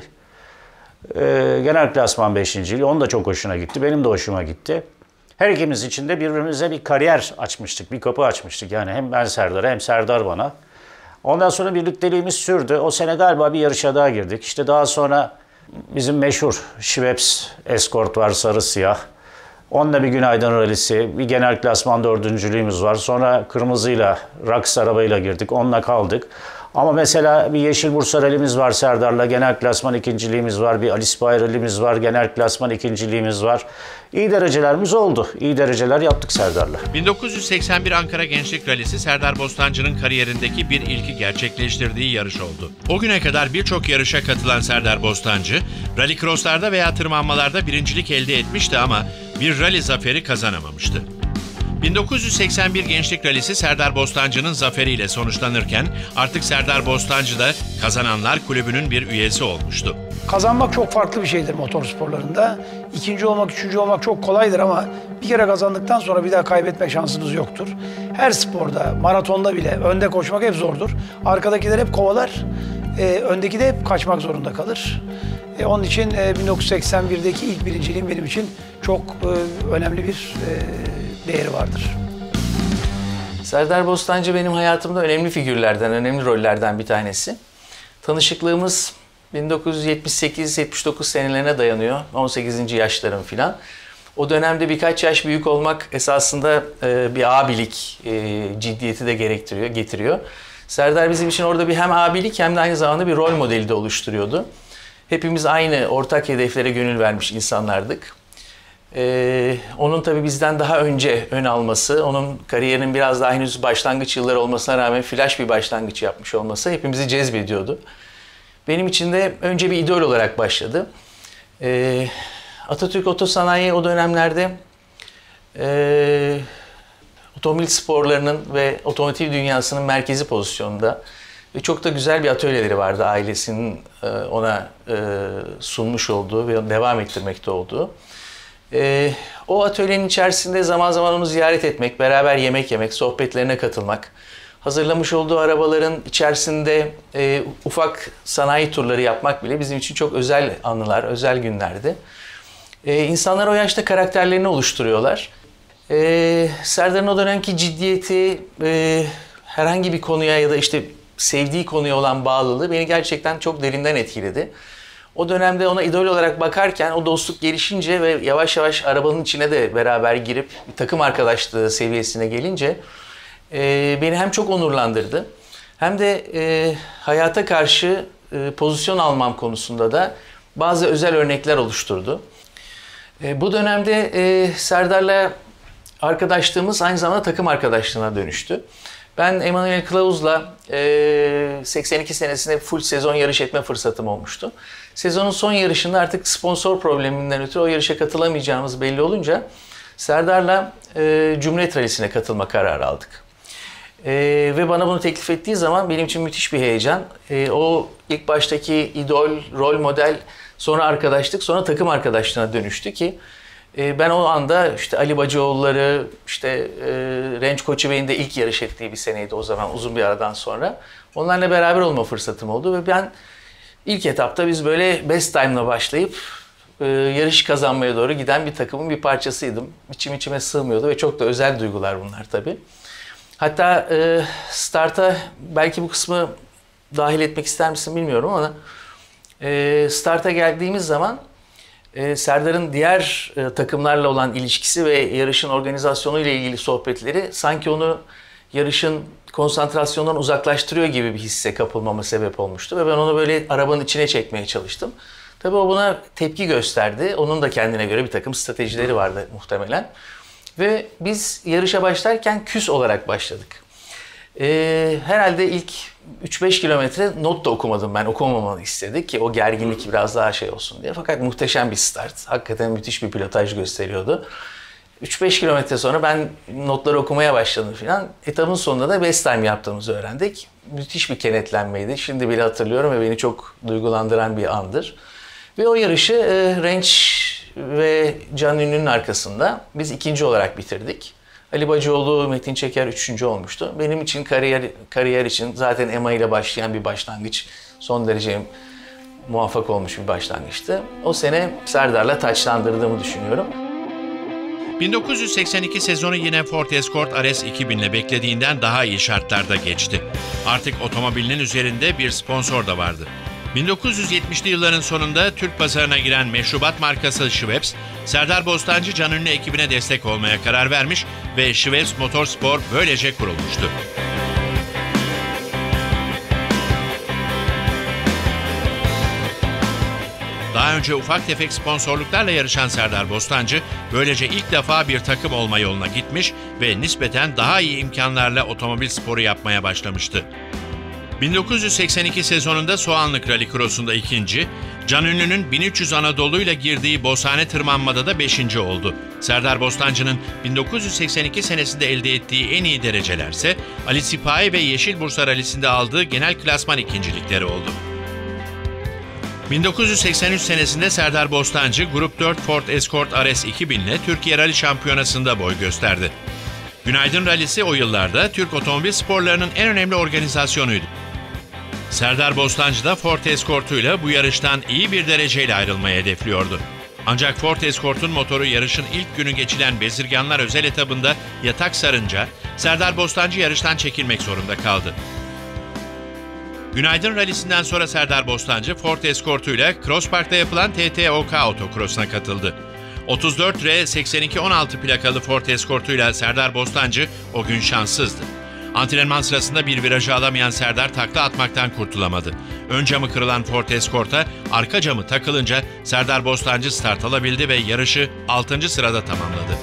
Ee, genel klasman beşinciliği. Onun da çok hoşuna gitti. Benim de hoşuma gitti. Her ikimiz için de birbirimize bir kariyer açmıştık. Bir kapı açmıştık. Yani hem ben Serdar'a hem Serdar bana. Ondan sonra birlikteliğimiz sürdü. O sene galiba bir yarışa daha girdik. İşte daha sonra bizim meşhur Schweppes Escort var, sarı siyah. Onunla bir günaydın rallisi, bir genel klasman dördüncülüğümüz var. Sonra kırmızıyla, Raks arabayla girdik, onunla kaldık. Ama mesela bir Yeşil Bursa rallimiz var Serdar'la, genel klasman ikinciliğimiz var. Bir Alice Bay rallimiz var, genel klasman ikinciliğimiz var. İyi derecelerimiz oldu. İyi dereceler yaptık Serdar'la. bin dokuz yüz seksen bir Ankara Gençlik Rallisi Serdar Bostancı'nın kariyerindeki bir ilki gerçekleştirdiği yarış oldu. O güne kadar birçok yarışa katılan Serdar Bostancı, rallycrosslarda veya tırmanmalarda birincilik elde etmişti ama bir rally zaferi kazanamamıştı. bin dokuz yüz seksen bir Gençlik Rallisi Serdar Bostancı'nın zaferiyle sonuçlanırken artık Serdar Bostancı da Kazananlar Kulübü'nün bir üyesi olmuştu. Kazanmak çok farklı bir şeydir motor sporlarında. İkinci olmak, üçüncü olmak çok kolaydır ama bir kere kazandıktan sonra bir daha kaybetme şansınız yoktur. Her sporda, maratonda bile önde koşmak hep zordur. Arkadakiler hep kovalar, e, öndeki de hep kaçmak zorunda kalır. E, onun için e, bin dokuz yüz seksen birdeki ilk birinciliğim benim için çok e, önemli bir e, değeri vardır. Serdar Bostancı benim hayatımda önemli figürlerden, önemli rollerden bir tanesi. Tanışıklığımız bin dokuz yüz yetmiş sekiz yetmiş dokuz senelerine dayanıyor. on sekizinci yaşlarım filan. O dönemde birkaç yaş büyük olmak esasında e, bir abilik e, ciddiyeti de gerektiriyor, getiriyor. Serdar bizim için orada bir hem abilik hem de aynı zamanda bir rol modeli de oluşturuyordu. Hepimiz aynı ortak hedeflere gönül vermiş insanlardık. Ee, onun tabii bizden daha önce ön alması, onun kariyerinin biraz daha henüz başlangıç yılları olmasına rağmen flash bir başlangıç yapmış olması hepimizi cezbediyordu. Benim için de önce bir idol olarak başladı. Ee, Atatürk Otosanayi o dönemlerde e, otomobil sporlarının ve otomotiv dünyasının merkezi pozisyonunda ve çok da güzel bir atölyeleri vardı ailesinin e, ona e, sunmuş olduğu ve devam ettirmekte olduğu. Ee, o atölyenin içerisinde zaman zaman onu ziyaret etmek, beraber yemek yemek, sohbetlerine katılmak, hazırlamış olduğu arabaların içerisinde e, ufak sanayi turları yapmak bile bizim için çok özel anılar, özel günlerdi. Ee, insanlar o yaşta karakterlerini oluşturuyorlar. Ee, Serdar'ın o dönemki ciddiyeti, e, herhangi bir konuya ya da işte sevdiği konuya olan bağlılığı beni gerçekten çok derinden etkiledi. O dönemde ona idol olarak bakarken o dostluk gelişince ve yavaş yavaş arabanın içine de beraber girip bir takım arkadaşlığı seviyesine gelince e, beni hem çok onurlandırdı hem de e, hayata karşı e, pozisyon almam konusunda da bazı özel örnekler oluşturdu. E, bu dönemde e, Serdar'la arkadaşlığımız aynı zamanda takım arkadaşlığına dönüştü. Ben Emanuel Kılavuz'la e, seksen iki senesinde full sezon yarış etme fırsatım olmuştu. Sezonun son yarışında artık sponsor probleminden ötürü o yarışa katılamayacağımız belli olunca Serdar'la e, Cumhuriyet Rally'sine katılma kararı aldık. E, ve bana bunu teklif ettiği zaman benim için müthiş bir heyecan. E, o ilk baştaki idol, rol model, sonra arkadaşlık, sonra takım arkadaşlığına dönüştü ki e, ben o anda işte Ali Bacıoğulları, işte e, Renç Koçibey'in de ilk yarış ettiği bir seneydi o zaman, uzun bir aradan sonra. Onlarla beraber olma fırsatım oldu ve ben ilk etapta biz böyle best time'la başlayıp e, yarış kazanmaya doğru giden bir takımın bir parçasıydım. İçim içime sığmıyordu ve çok da özel duygular bunlar tabii. Hatta e, starta belki bu kısmı dahil etmek ister misin bilmiyorum ama e, starta geldiğimiz zaman e, Serdar'ın diğer e, takımlarla olan ilişkisi ve yarışın organizasyonu ile ilgili sohbetleri sanki onu yarışın konsantrasyondan uzaklaştırıyor gibi bir hisse kapılmama sebep olmuştu ve ben onu böyle arabanın içine çekmeye çalıştım. Tabii o buna tepki gösterdi. Onun da kendine göre bir takım stratejileri vardı muhtemelen. Ve biz yarışa başlarken küs olarak başladık. Ee, herhalde ilk üç beş kilometre not da okumadım ben. Okumamamı istedik ki o gerginlik biraz daha şey olsun diye. Fakat muhteşem bir start. Hakikaten müthiş bir pilotaj gösteriyordu. üç beş kilometre sonra ben notları okumaya başladım filan. Etapın sonunda da best time yaptığımızı öğrendik. Müthiş bir kenetlenmeydi. Şimdi bile hatırlıyorum ve beni çok duygulandıran bir andır. Ve o yarışı e, Renç ve Can Ünlü'nün arkasında biz ikinci olarak bitirdik. Ali Bacıoğlu, Metin Çeker üçüncü olmuştu. Benim için kariyer kariyer için zaten E M A ile başlayan bir başlangıç, son derece muvaffak olmuş bir başlangıçtı. O sene Serdar'la taçlandırdığımı düşünüyorum. bin dokuz yüz seksen iki sezonu yine Ford Escort R S iki bin ile beklediğinden daha iyi şartlarda geçti. Artık otomobilinin üzerinde bir sponsor da vardı. bin dokuz yüz yetmişli yılların sonunda Türk pazarına giren meşrubat markası Schweppes, Serdar Bostancı Can Ünlü ekibine destek olmaya karar vermiş ve Schweppes Motorspor böylece kurulmuştu. Daha önce ufak tefek sponsorluklarla yarışan Serdar Bostancı, böylece ilk defa bir takım olma yoluna gitmiş ve nispeten daha iyi imkanlarla otomobil sporu yapmaya başlamıştı. bin dokuz yüz seksen iki sezonunda Soğanlık Rally Cross'unda ikinci, Can Ünlü'nün bin üç yüz Anadolu'yla girdiği Bozhane tırmanmada da beşinci oldu. Serdar Bostancı'nın bin dokuz yüz seksen iki senesinde elde ettiği en iyi derecelerse Ali Sipahi ve Yeşil Bursa Rally'sinde aldığı genel klasman ikincilikleri oldu. bin dokuz yüz seksen üç senesinde Serdar Bostancı, Grup dört Ford Escort R S iki bin ile Türkiye Rally Şampiyonası'nda boy gösterdi. Günaydın Rally'si o yıllarda Türk otomobil sporlarının en önemli organizasyonuydu. Serdar Bostancı da Ford Escort'uyla bu yarıştan iyi bir dereceyle ayrılmayı hedefliyordu. Ancak Ford Escort'un motoru yarışın ilk günü geçilen Bezirganlar özel etabında yatak sarınca Serdar Bostancı yarıştan çekilmek zorunda kaldı. Günaydın Rally'sinden sonra Serdar Bostancı Ford Escort'uyla Cross Park'ta yapılan T T O K Autocross'una katıldı. otuz dört R seksen iki on altı plakalı Ford Escort'uyla Serdar Bostancı o gün şanssızdı. Antrenman sırasında bir virajı alamayan Serdar takla atmaktan kurtulamadı. Ön camı kırılan Ford Escort'a arka camı takılınca Serdar Bostancı start alabildi ve yarışı altıncı sırada tamamladı.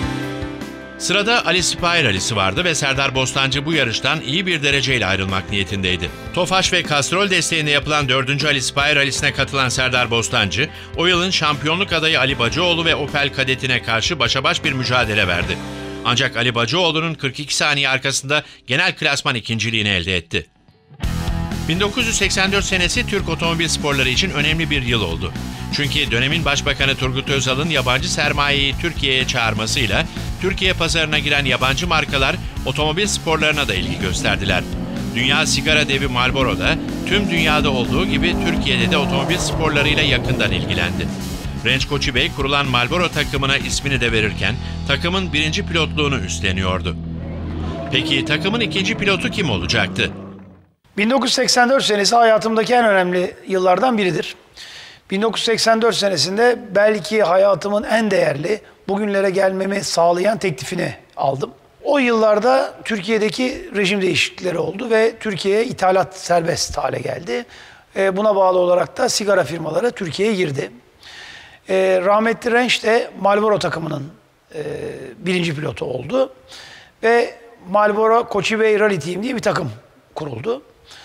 Sırada Ali Sipahi Rally'si vardı ve Serdar Bostancı bu yarıştan iyi bir dereceyle ayrılmak niyetindeydi. Tofaş ve Castrol desteğinde yapılan dördüncü Ali Sipahi Rally'sine katılan Serdar Bostancı, o yılın şampiyonluk adayı Ali Bacıoğlu ve Opel Kadet'ine karşı başa baş bir mücadele verdi. Ancak Ali Bacıoğlu'nun kırk iki saniye arkasında genel klasman ikinciliğini elde etti. bin dokuz yüz seksen dört senesi Türk otomobil sporları için önemli bir yıl oldu. Çünkü dönemin Başbakanı Turgut Özal'ın yabancı sermayeyi Türkiye'ye çağırmasıyla Türkiye pazarına giren yabancı markalar otomobil sporlarına da ilgi gösterdiler. Dünya sigara devi Marlboro da tüm dünyada olduğu gibi Türkiye'de de otomobil sporlarıyla yakından ilgilendi. Renç Koçibey kurulan Marlboro takımına ismini de verirken takımın birinci pilotluğunu üstleniyordu. Peki takımın ikinci pilotu kim olacaktı? bin dokuz yüz seksen dört senesi hayatımdaki en önemli yıllardan biridir. bin dokuz yüz seksen dört senesinde belki hayatımın en değerli, bugünlere gelmemi sağlayan teklifini aldım. O yıllarda Türkiye'deki rejim değişiklikleri oldu ve Türkiye'ye ithalat serbest hale geldi. Buna bağlı olarak da sigara firmaları Türkiye'ye girdi. Rahmetli Renç de Marlboro takımının birinci pilotu oldu. Ve Marlboro Koçibey Rally Team diye bir takım kuruldu.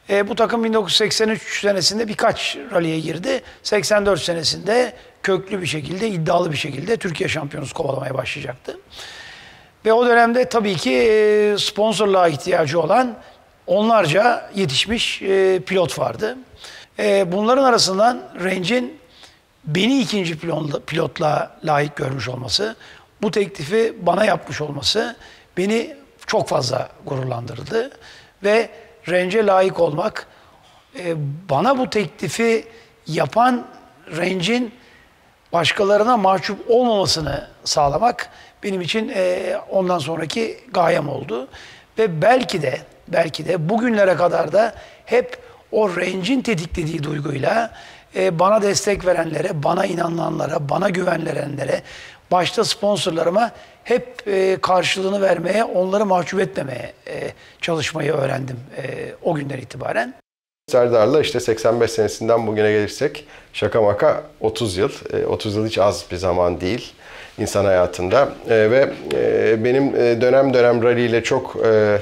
E, bu takım bin dokuz yüz seksen üç senesinde birkaç ralliye girdi. seksen dört senesinde köklü bir şekilde, iddialı bir şekilde Türkiye şampiyonası kovalamaya başlayacaktı. Ve o dönemde tabii ki e, sponsorluğa ihtiyacı olan onlarca yetişmiş e, pilot vardı. E, bunların arasından Range'in beni ikinci pilotla layık görmüş olması, bu teklifi bana yapmış olması beni çok fazla gururlandırdı. Ve Range'e layık olmak, e, bana bu teklifi yapan Range'in başkalarına mahcup olmamasını sağlamak benim için e, ondan sonraki gayem oldu. Ve belki de, belki de bugünlere kadar da hep o Range'in tetiklediği duyguyla e, bana destek verenlere, bana inananlara, bana güven verenlere, başta sponsorlarıma hep e, karşılığını vermeye, onları mahcup etmemeye e, çalışmayı öğrendim e, o günden itibaren. Serdar'la işte seksen beş senesinden bugüne gelirsek şaka maka otuz yıl. otuz yıl hiç az bir zaman değil insan hayatında. Ve benim dönem dönem rally ile çok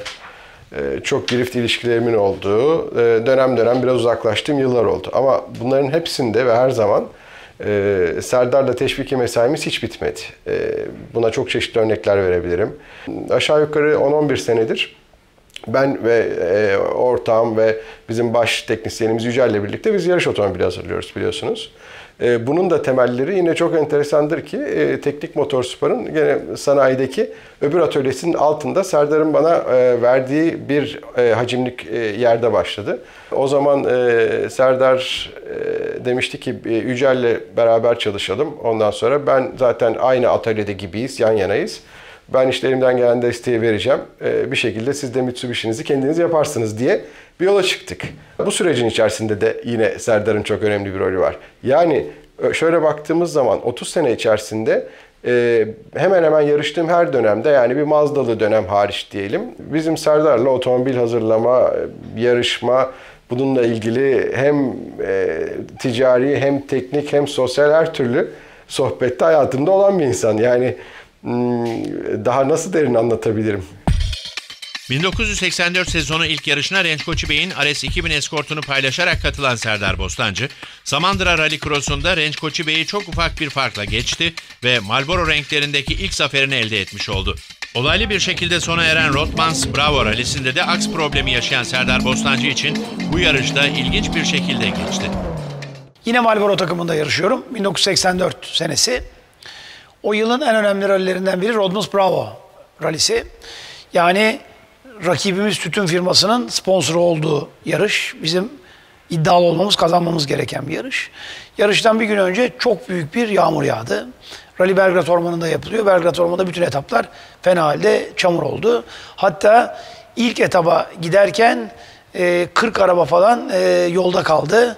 çok girift ilişkilerimin olduğu, dönem dönem biraz uzaklaştığım yıllar oldu. Ama bunların hepsinde ve her zaman Serdar'la teşviki mesaimiz hiç bitmedi. Buna çok çeşitli örnekler verebilirim. Aşağı yukarı on on bir senedir ben ve e, ortağım ve bizim baş teknisyenimiz Yücel'le birlikte biz yarış otomobili hazırlıyoruz biliyorsunuz. E, bunun da temelleri yine çok enteresandır ki e, Teknik Motorspor'un gene sanayideki öbür atölyesinin altında Serdar'ın bana e, verdiği bir e, hacimlik e, yerde başladı. O zaman e, Serdar e, demişti ki e, Yücel'le beraber çalışalım. Ondan sonra ben zaten aynı atölyede gibiyiz, yan yanayız. Ben işte elimden gelen desteği vereceğim. Ee, bir şekilde siz de Mitsubishi'nizi kendiniz yaparsınız diye bir yola çıktık. Bu sürecin içerisinde de yine Serdar'ın çok önemli bir rolü var. Yani şöyle baktığımız zaman otuz sene içerisinde e, hemen hemen yarıştığım her dönemde, yani bir Mazda'lı dönem hariç diyelim, bizim Serdar'la otomobil hazırlama, yarışma, bununla ilgili hem e, ticari hem teknik hem sosyal her türlü sohbette hayatımda olan bir insan. Yani daha nasıl derin anlatabilirim? bin dokuz yüz seksen dört sezonu ilk yarışına Renç Koçi Bey'in R S iki bin eskortunu paylaşarak katılan Serdar Bostancı, Samandıra Rally Cross'unda Renç Koçi Bey'i çok ufak bir farkla geçti ve Marlboro renklerindeki ilk zaferini elde etmiş oldu. Olaylı bir şekilde sona eren Rothmans Bravo Rally'sinde de aks problemi yaşayan Serdar Bostancı için bu yarışta ilginç bir şekilde geçti. Yine Marlboro takımında yarışıyorum. bin dokuz yüz seksen dört senesi. O yılın en önemli rallilerinden biri Rothmans Bravo rallisi. Yani rakibimiz tütün firmasının sponsoru olduğu yarış. Bizim iddialı olmamız, kazanmamız gereken bir yarış. Yarıştan bir gün önce çok büyük bir yağmur yağdı. Rally Belgrad Ormanı'nda yapılıyor. Belgrad Ormanı'nda bütün etaplar fena halde çamur oldu. Hatta ilk etaba giderken kırk araba falan yolda kaldı.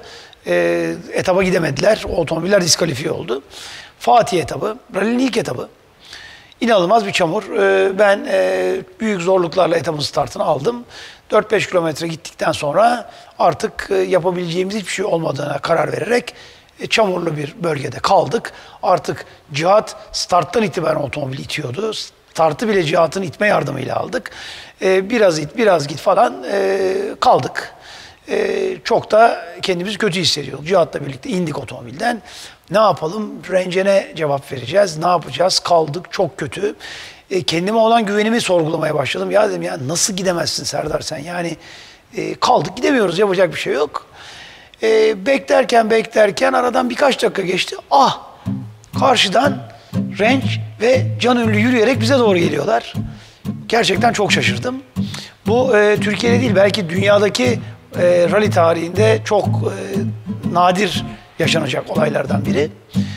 Etaba gidemediler. O otomobiller diskalifiye oldu. Fatih etabı, rally'nin ilk etabı. İnanılmaz bir çamur. Ben büyük zorluklarla etabın startını aldım. dört beş kilometre gittikten sonra artık yapabileceğimiz hiçbir şey olmadığına karar vererek çamurlu bir bölgede kaldık. Artık Cihat starttan itibaren otomobili itiyordu. Startı bile Cihat'ın itme yardımıyla aldık. Biraz it, biraz git falan kaldık. Çok da kendimizi kötü hissediyorduk. Cihat'la birlikte indik otomobilden. Ne yapalım? Range'e ne cevap vereceğiz? Ne yapacağız? Kaldık. Çok kötü. E, kendime olan güvenimi sorgulamaya başladım. Ya dedim ya nasıl gidemezsin Serdar sen? Yani e, kaldık gidemiyoruz. Yapacak bir şey yok. E, beklerken beklerken aradan birkaç dakika geçti. Ah! Karşıdan Range ve Can Ünlü yürüyerek bize doğru geliyorlar. Gerçekten çok şaşırdım. Bu e, Türkiye'de değil belki dünyadaki e, rally tarihinde çok e, nadir yaşanacak olaylardan biri.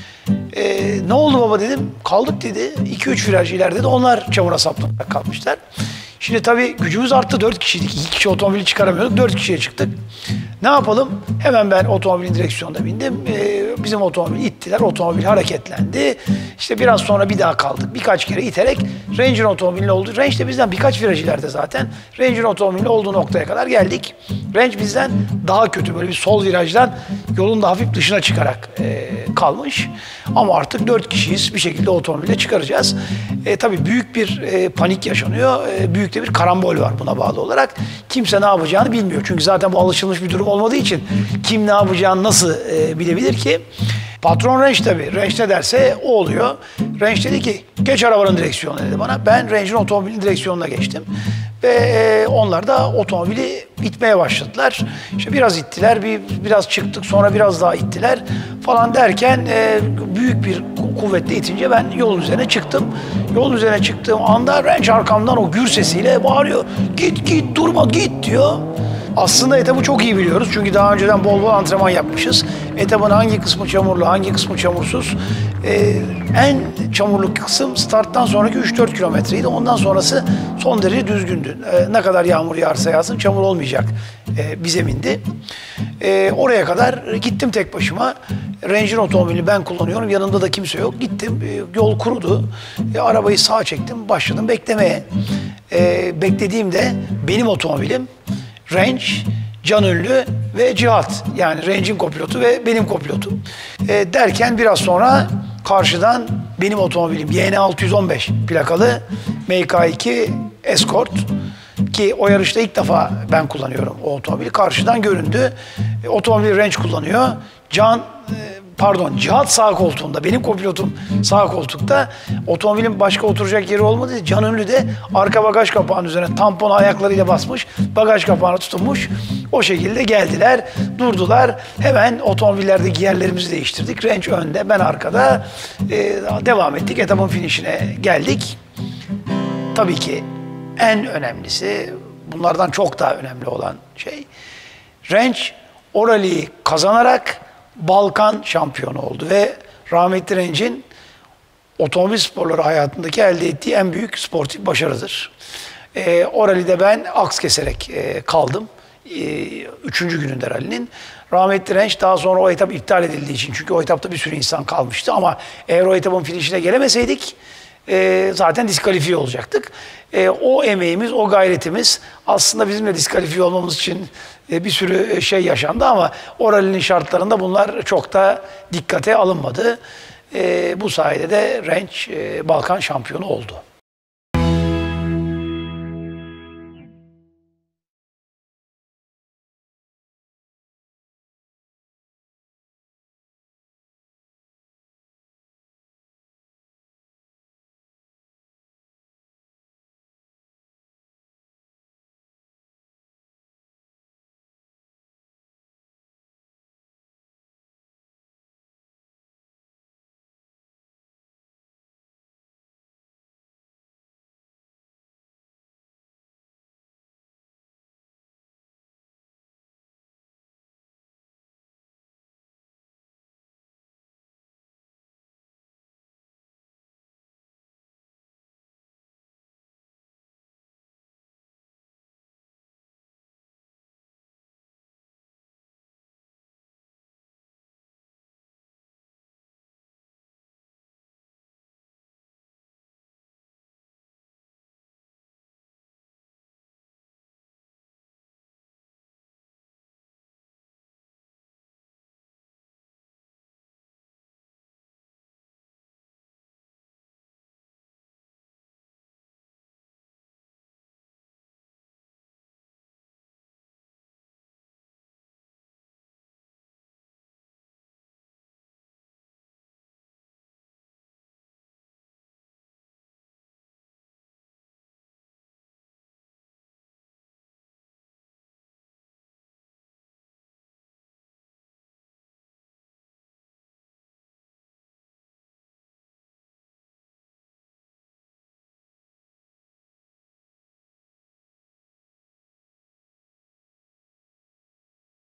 Ee, ne oldu baba dedim. Kaldık dedi. iki üç viraj ileride de onlar çamura saplanarak kalmışlar. Şimdi tabii gücümüz arttı. dört kişiydik. iki kişi otomobili çıkaramıyorduk. dört kişiye çıktık. Ne yapalım? Hemen ben otomobilin direksiyonuna bindim. Ee, bizim otomobili ittiler. Otomobil hareketlendi. İşte biraz sonra bir daha kaldık. Birkaç kere iterek Range'in otomobilinin olduğu... Range de bizden birkaç viraj ileride zaten. Range'in otomobilinin olduğu noktaya kadar geldik. Range bizden daha kötü. Böyle bir sol virajdan yolun da hafif dışına çıkarak e, kalmış. Ama artık dört kişiyiz. Bir şekilde otomobille çıkaracağız. E, tabii büyük bir e, panik yaşanıyor. E, büyük de bir karambol var buna bağlı olarak. Kimse ne yapacağını bilmiyor. Çünkü zaten bu alışılmış bir durum olmadığı için kim ne yapacağını nasıl e, bilebilir ki? Patron Range tabii. Range ne derse o oluyor. Range dedi ki geç arabanın direksiyonuna dedi bana. Ben Range'in otomobilin direksiyonuna geçtim. Ve e, onlar da otomobili itmeye başladılar. İşte biraz ittiler, bir biraz çıktık, sonra biraz daha ittiler falan derken e, büyük bir kuvvetle itince ben yolun üzerine çıktım. Yolun üzerine çıktığım anda Range arkamdan o gür sesiyle bağırıyor. Git git durma git diyor. Aslında etabı çok iyi biliyoruz çünkü daha önceden bol bol antrenman yapmışız. Etabın hangi kısmı çamurlu, hangi kısmı çamursuz. Ee, en çamurlu kısım starttan sonraki üç dört kilometreydi. Ondan sonrası son derece düzgündü. Ee, ne kadar yağmur yağarsa yağsın çamur olmayacak ee, bir zemindi. Ee, oraya kadar gittim tek başıma. Range'in otomobilini ben kullanıyorum. Yanımda da kimse yok. Gittim. E, yol kurudu. E, arabayı sağa çektim. Başladım beklemeye. E, beklediğimde benim otomobilim Range, Can Ünlü ve Cihat. Yani Range'in kopilotu ve benim kopilotum. E, derken biraz sonra karşıdan benim otomobilim Y N altı yüz on beş plakalı M K iki Escort ki o yarışta ilk defa ben kullanıyorum o otomobili. Karşıdan göründü. E, otomobil Range kullanıyor. Can e, pardon Cihat sağ koltuğunda, benim kopilotum sağ koltukta. Otomobilin başka oturacak yeri olmadı. Can Ünlü de arka bagaj kapağının üzerine tamponu ayaklarıyla basmış, bagaj kapağına tutunmuş. O şekilde geldiler, durdular. Hemen otomobillerdeki yerlerimizi değiştirdik. Range önde, ben arkada. Ee, devam ettik, etapın finişine geldik. Tabii ki en önemlisi, bunlardan çok daha önemli olan şey, Range o rally'yi kazanarak Balkan şampiyonu oldu ve rahmetli Range'in otomobil sporları hayatındaki elde ettiği en büyük sportif başarıdır. E, o rally'de ben aks keserek e, kaldım. E, üçüncü gününde rally'nin. Rahmetli Range daha sonra o etap iptal edildiği için, çünkü o etapta bir sürü insan kalmıştı ama eğer o etapın finişine gelemeseydik e, zaten diskalifiye olacaktık. E, o emeğimiz, o gayretimiz aslında bizim de diskalifiye olmamız için e, bir sürü şey yaşandı ama o rally'nin şartlarında bunlar çok da dikkate alınmadı. E, bu sayede de Range e, Balkan şampiyonu oldu.